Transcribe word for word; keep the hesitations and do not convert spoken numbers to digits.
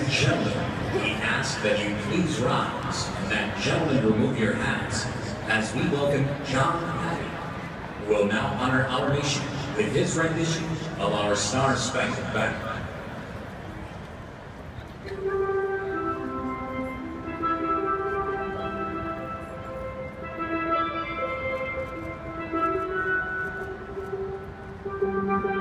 and gentlemen, we ask that you please rise and that gentlemen remove your hats as we welcome John Patti, who will now honor our nation with his rendition of our star-spangled banner. Thank you.